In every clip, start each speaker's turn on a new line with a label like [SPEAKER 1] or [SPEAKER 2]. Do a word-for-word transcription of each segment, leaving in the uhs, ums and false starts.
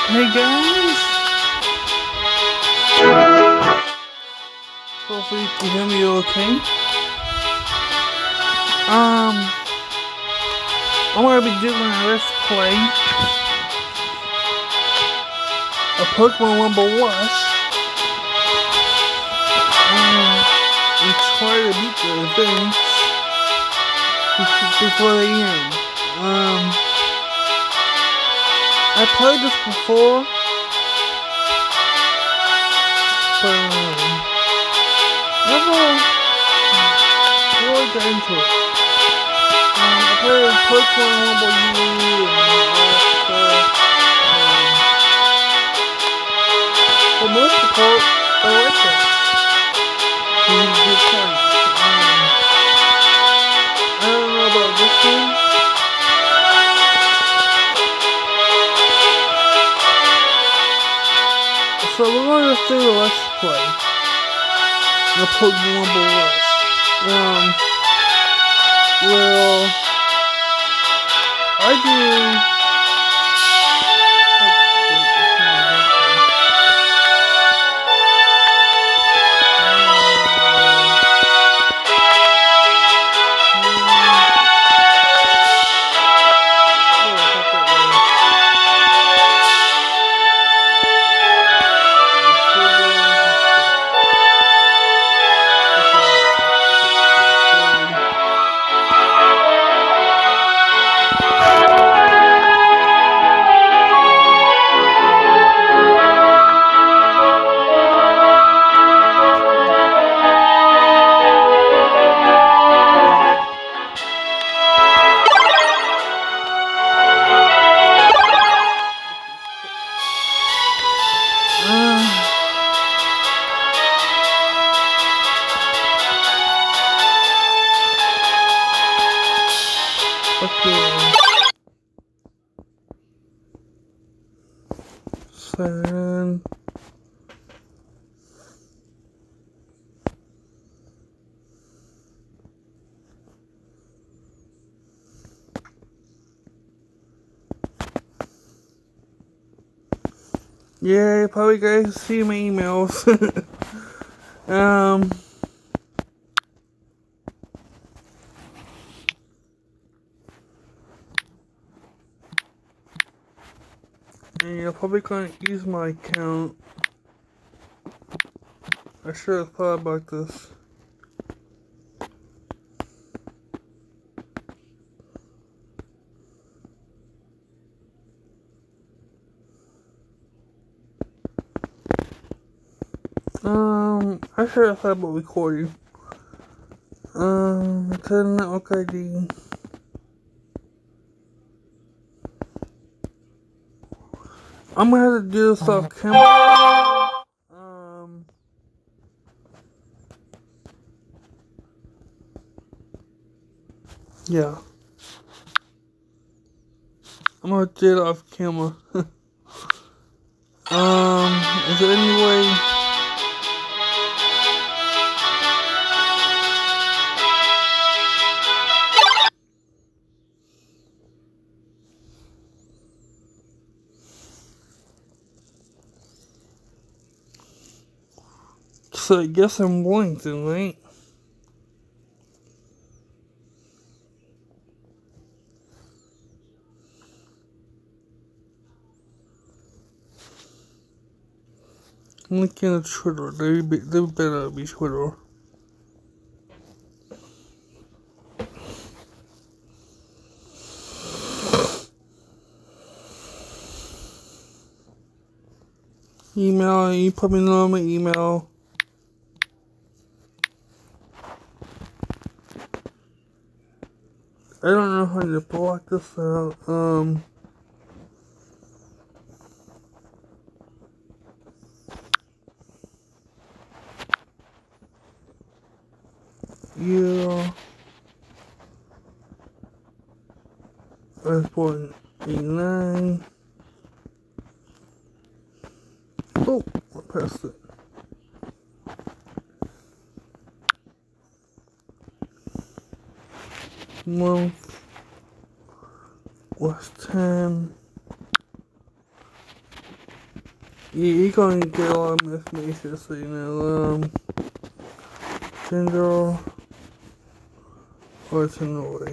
[SPEAKER 1] Hey guys, hopefully you can hear me okay. Um, I'm gonna be doing a let's play a Pokemon Rumble Rush. Um, and try to beat the events before they end. Um, I played this before, but um, never really got into it. Um, I played Pokemon Rumble U and all that stuff. Um, for the most part, I like it. It's a good time. Um, I don't know about this one. So we're going to do a let's play. The Pokemon Rumble Rush. Um, well, I do. Okay. Seven. Yeah, you probably guys see my emails. um. And you're probably gonna use my account. I should have thought about this. Um, I should have thought about recording. Um, turn network I D. I'm gonna have to do this off camera. Um, yeah. I'm gonna do it off camera. um, is there any way? So I guess I'm blinked, right? I'm looking at Twitter. They be, they better be Twitter. Email. You put me on my email. I don't know how to block this out. Um. Yeah. That's point eight nine. Oh, I pressed it. Month was ten. You, you're gonna get a lot of information, so you know, um, Tinder or Tenori.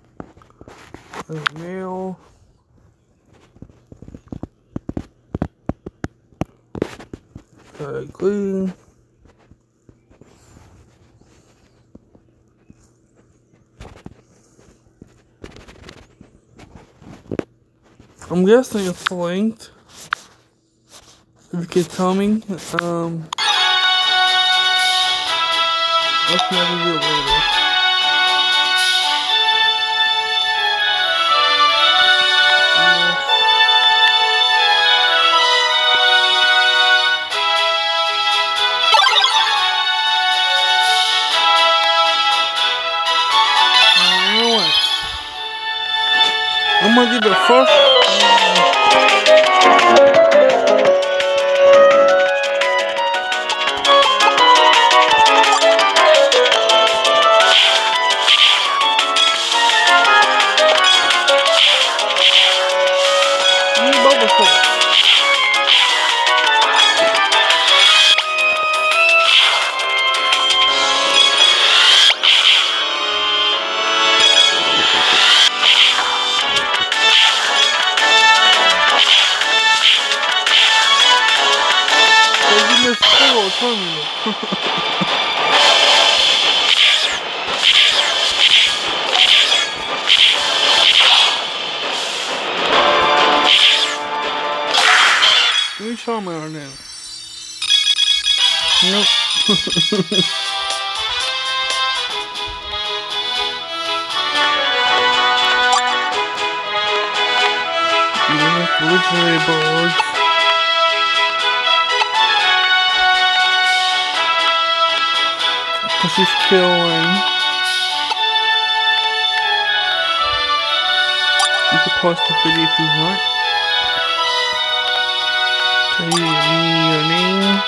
[SPEAKER 1] Uh, male. Uh, green. I'm guessing it's linked. If you could tell me, um, let's never do it later. I'm gonna do the first. Need bubble sauce. So you missed four terminal. Let me try my arm now. Nope. Vegetables. Cause she's killing. You can pause the video if you want. Tell you your name.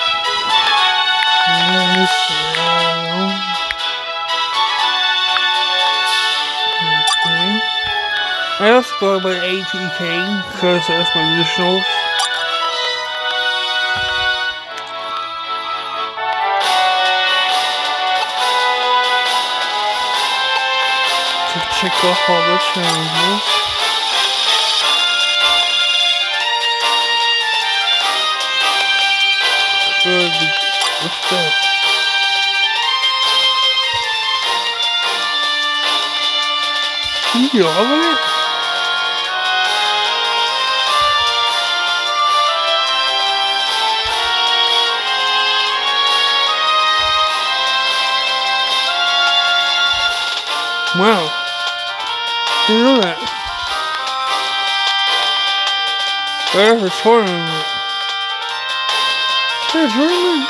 [SPEAKER 1] And so, okay. I also go by A T K because that's my initials. To check off all the channels. Good. What's that? Can you do all of it? Wow. Didn't know that. There's a tournament. There's a tournament.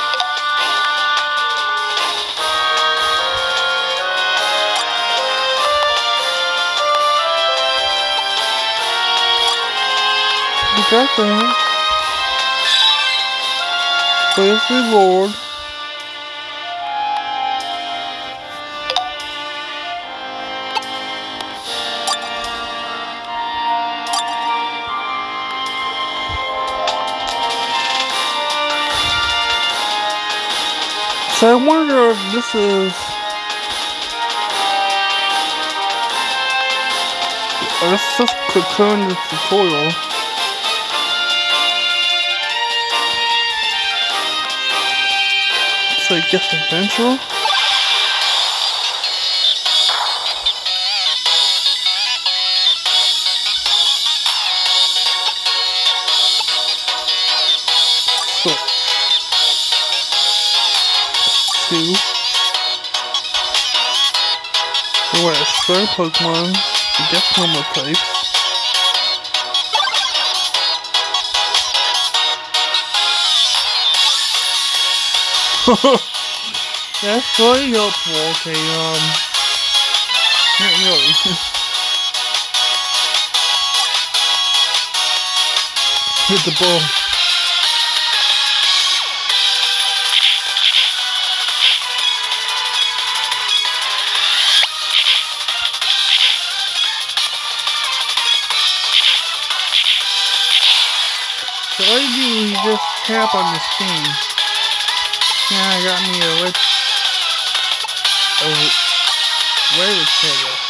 [SPEAKER 1] Be careful. Please reward. So I wonder if this is oh, this is just Cocoon the tutorial. So I guess adventure. So two. What a spare Pokemon. I guess normal types. That's really helpful. Okay, um, not really. Hit the ball. So all you do is just tap on this thing. Yeah, I got me a red... Oh, where is it?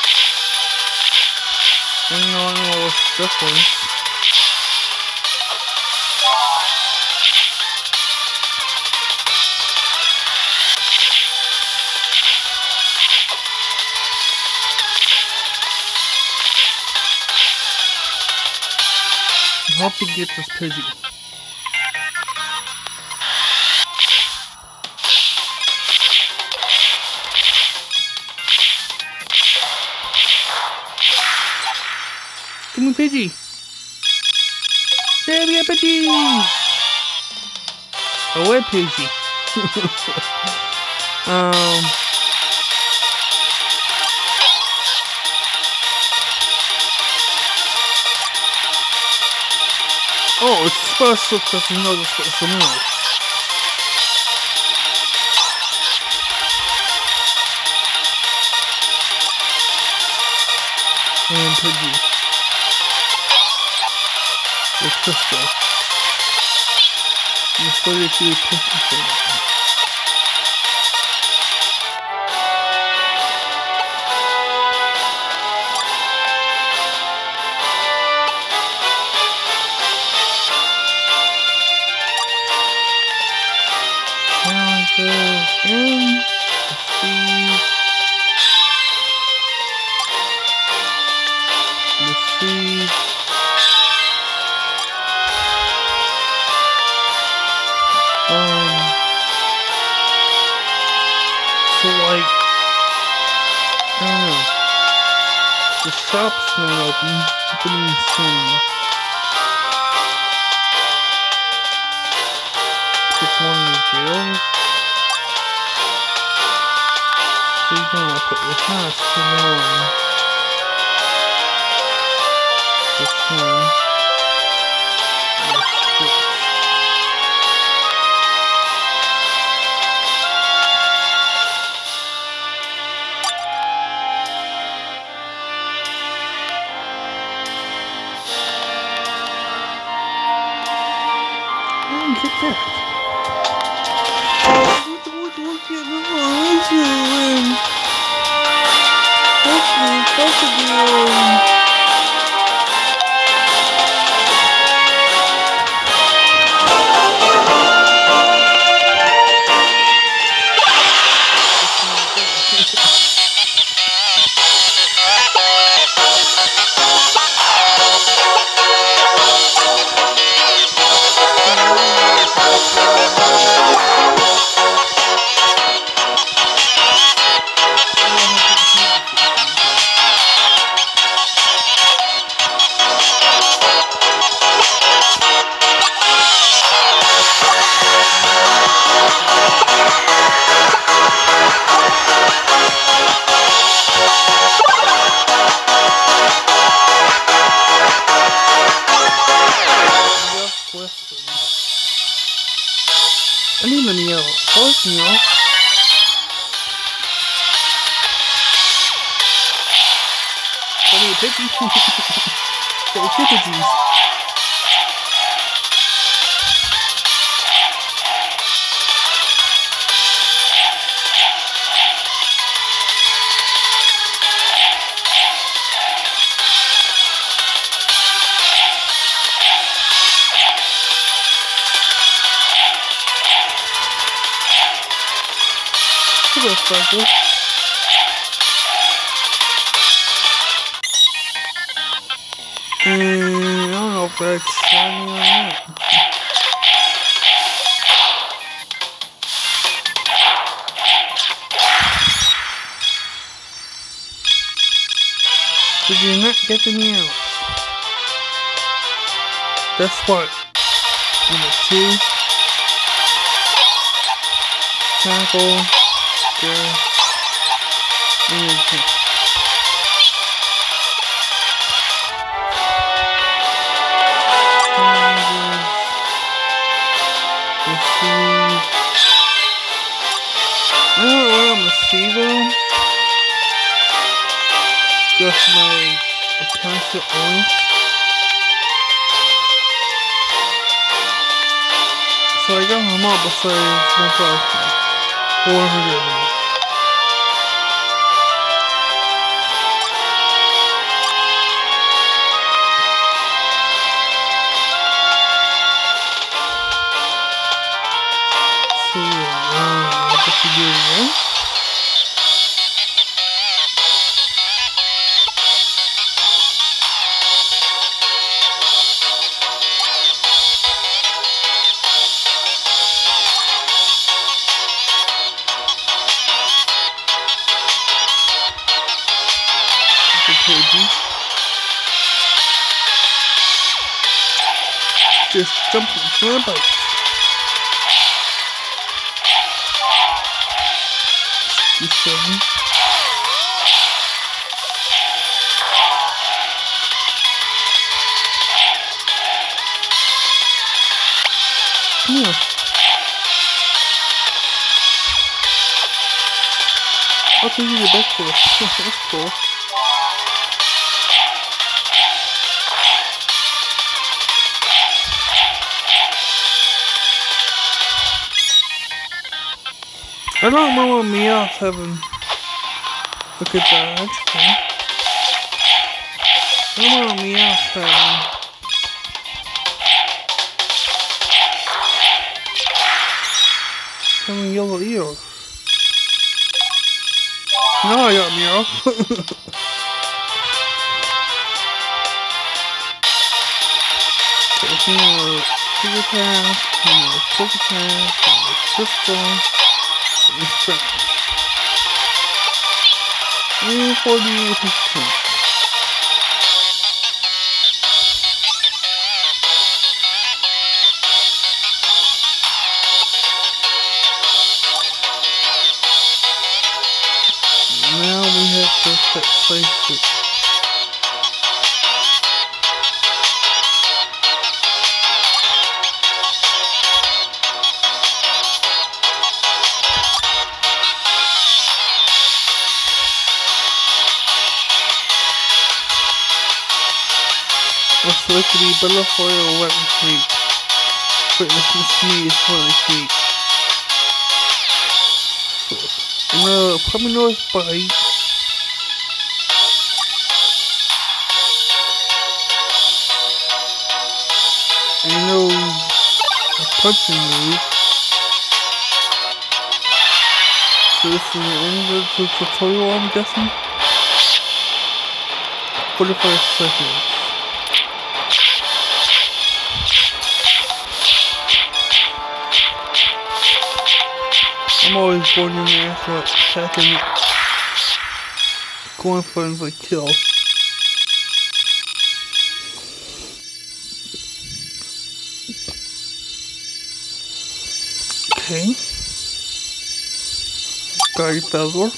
[SPEAKER 1] I don't know, I don't know what's the difference. I hope he gets this Pidgey. Give me Pidgey! Give me a Pidgey! Oh, wait, Pidgey. um... Oh, it's special because you know the special move. And Pidgey. The crystal. You still get to the crystal. In the sea, um, so like, I don't know, the shop's not open, opening soon. Pick one of the jails. So you're gonna put your house on this one. I didn't get that. I need a meal. First meal. I need a Pidgey. Get the Pidgeys. Motherfucker. Mm, I don't know if that's shiny or not. Did you not get the meow? That's what. Number two. Tackle. Good. Mm-hmm. I don't know what I'm gonna see though. Just my attention only. So I got my mobile save one thousand four hundred. So yeah, um, I guess we do it again. Just jumping from the boat. sixty-seven. Yeah. I'll take you the back for it. That's cool. I don't remember Meowth having a good dodge. Okay. I don't remember Meowth having having yellow ears. Now I got Meowth. Okay, more Sugar Pass, more Poke Pass, more Crystal. And forty percent. Now we have to set place it. What's liquidy butterfly or wet retreat? Fitness and me is what retreat. No, probably North Bite. I know a punching move. So this is the end of the tutorial, I'm guessing. forty-five seconds. I'm always going in there for like second, going for the kill. Okay. Guard Feather.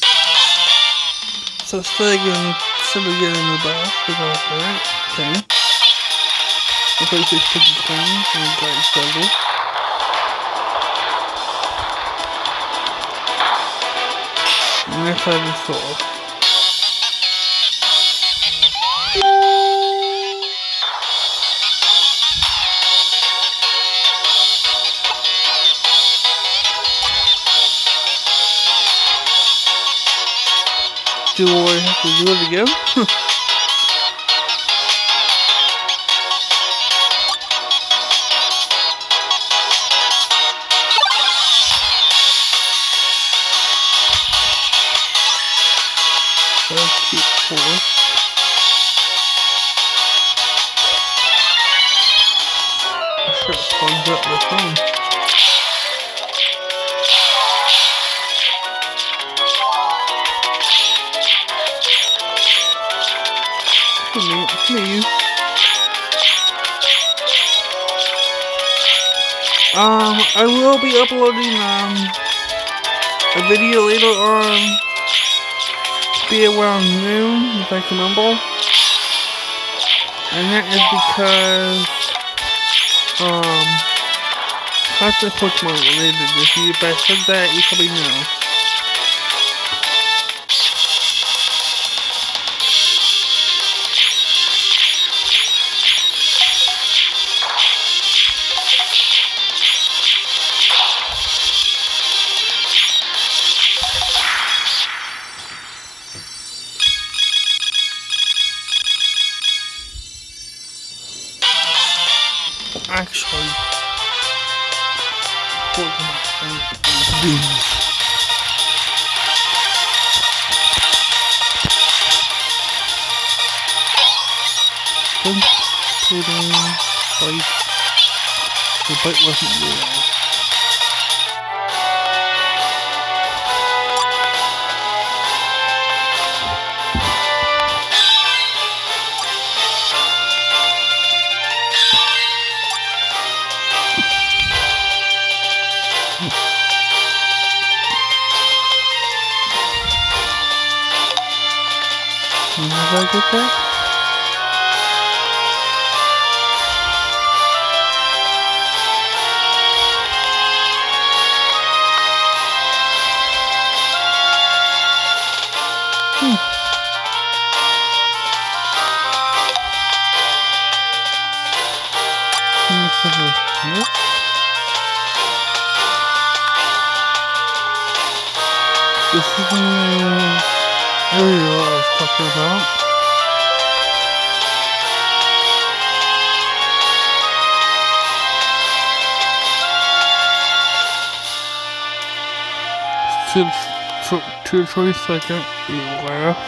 [SPEAKER 1] So instead of getting, instead of getting the back, we go for it. Okay. I'll place this Sticky Coins and Guard Feather. Next item is sold. Do I have to do it again? Let's keep four. I should have plugged up the phone. Come here, come here. Um, I will be uploading um a video later on. Be around noon, if I can remember. And that is because, um, constant Pokemon related. If you, if I said that, you probably know. actually do this. Put in bite. The bite wasn't real. Did I get that? Hmm. Nope. This is the area I was talking about. To, to the twenty-second last.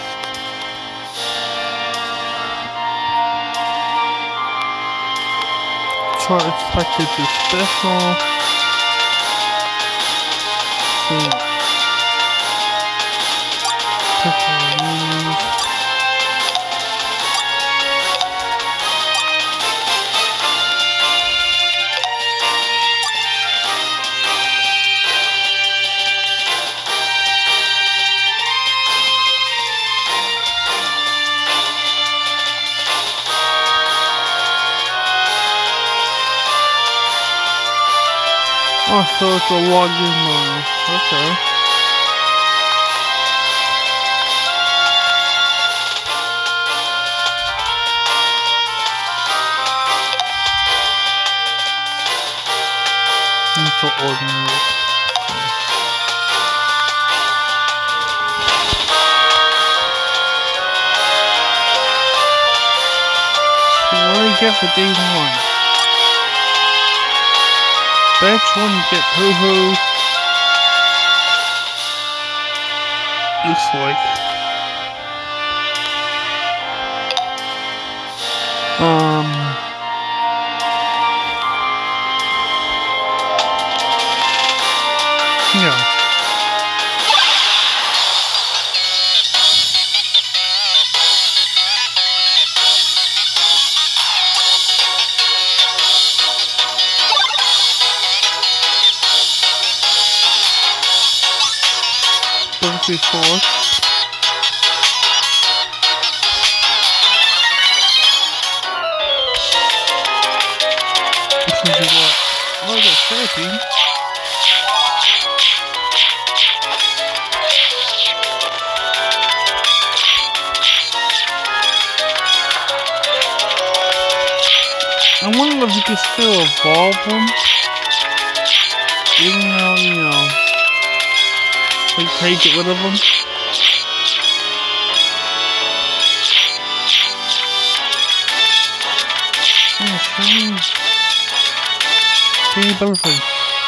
[SPEAKER 1] So I expected this special. So, oh, so it's a login mode. Okay. It's so ordinary. So what do I get for day one? Batch one, you get Ho-Ho. Looks like. Um. Yeah. Before. This is what? Oh, I got therapy. I wonder if you can still evolve them. Even though, you know, like, how you get rid of them? Oh, shiny. Shiny butterfly.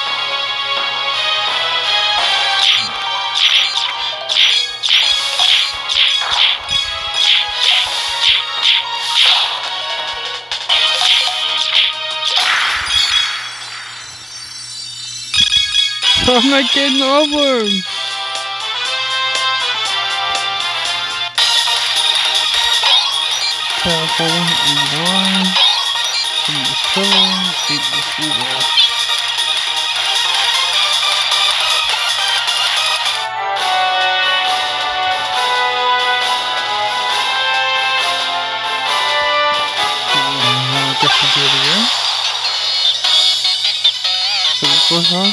[SPEAKER 1] I'm not getting over. Telephone, eighty-one, seventy-seven, eighty-four. I guess we'll do it again. So it goes on.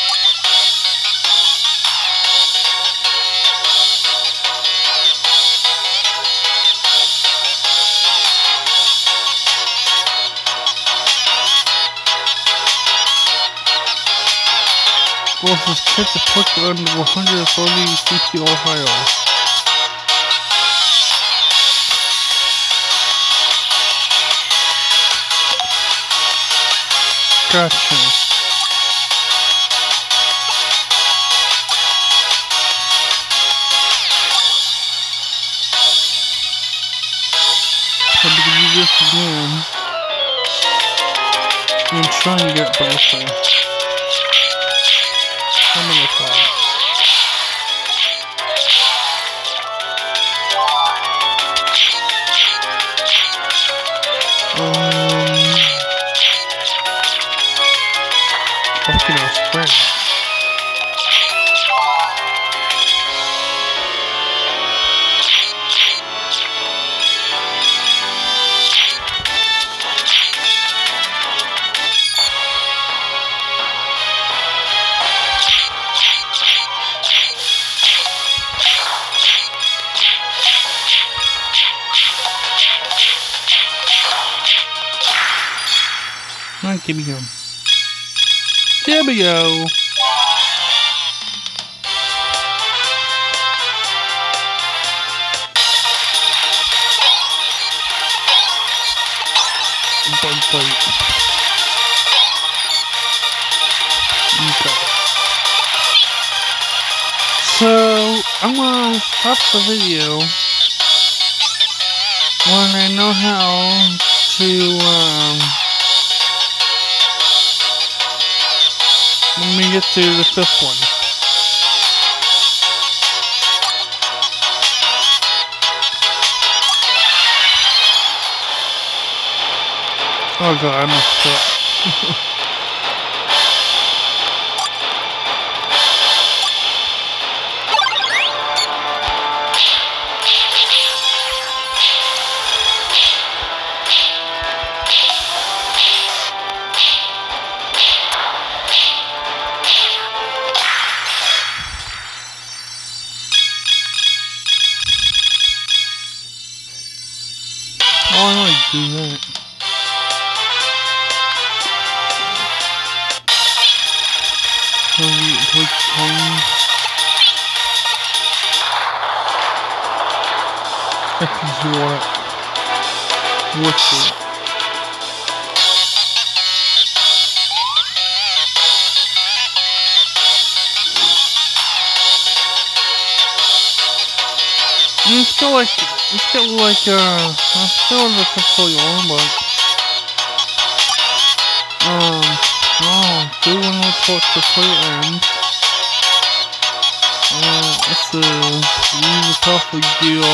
[SPEAKER 1] Versus Kit the Pucker under one hundred thirty C P Ohio. Gotcha. I'm gonna do this again. I'm trying to get both of them. How many times? Um, Volcano Springs. Alright, here we go. Here we go. Bug bite. Okay. So, I'm gonna stop the video when I know how to, um, let me get to the fifth one. Oh god, I messed up. Oh, I want to do that. Tony, Tony, Tony. This is what. What's it? It's still like, it's still like, uh, it's still in the tutorial, but, um, oh, do one more talk before it ends. Uh, it's the, use the coffee deal.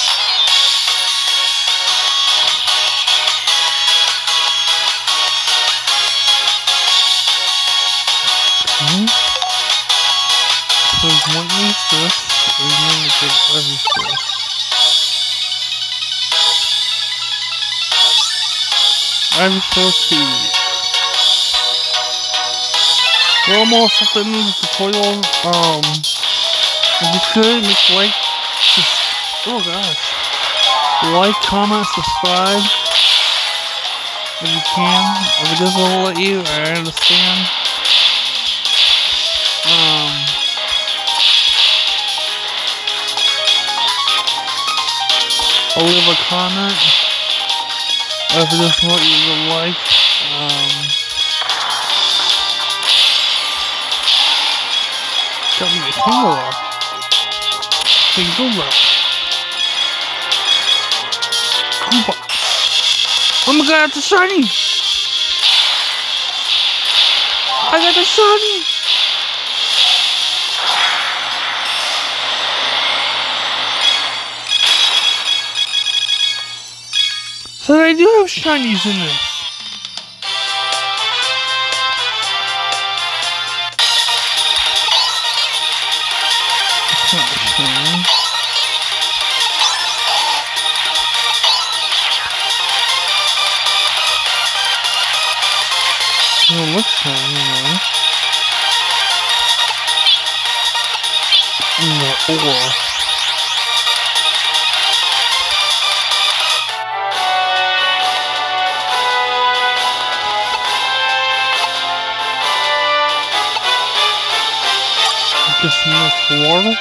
[SPEAKER 1] Okay. So, one use this, and then we get everything. I'm so cheap. We're almost at the end of the tutorial. Um, if you could, make like, just, oh gosh, like, comment, subscribe, if you can. If it doesn't let you, I understand. Um, I'll leave a comment. If it doesn't let you to like, um, got me a camera. Finger up. Oh my god, it's a shiny! I got the shiny! So they do have shinies in this. It looks shiny, you know. In the ore. Just enough water.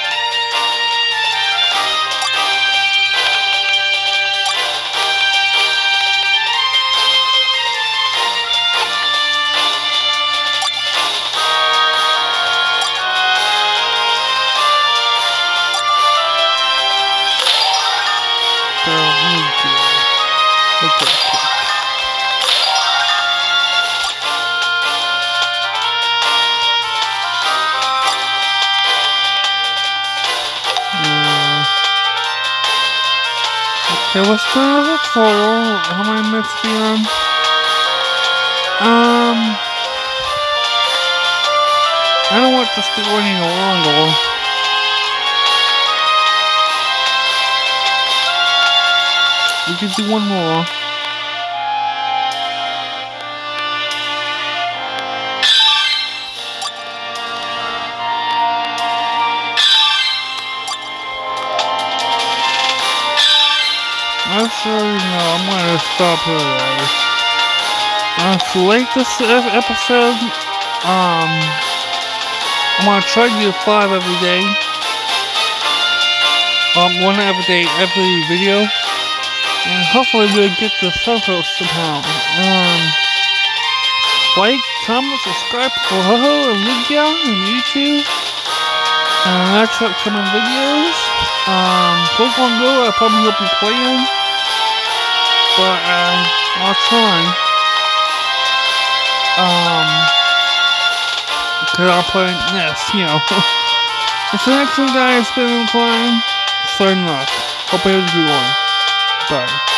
[SPEAKER 1] there. Let me go. Okay, okay. Uh, okay, what's the total? How many minutes we on? Um, I don't want this to go any longer. We can do one more. Actually, no, I'm gonna stop here, guys. Uh, if you like this episode, um, I'm gonna try to do five every day. Um, one every day, every video. And hopefully we'll get the photo somehow. Um, like, comment, subscribe for Ho-Ho and Lugia on YouTube. And next upcoming videos. Um, Pokemon Go I probably will be playing. But, uh, I'll try. Um, because I'll play next, you know. Until next time, guys, it's been playing. Signing off. Hope you have a good one. Bye.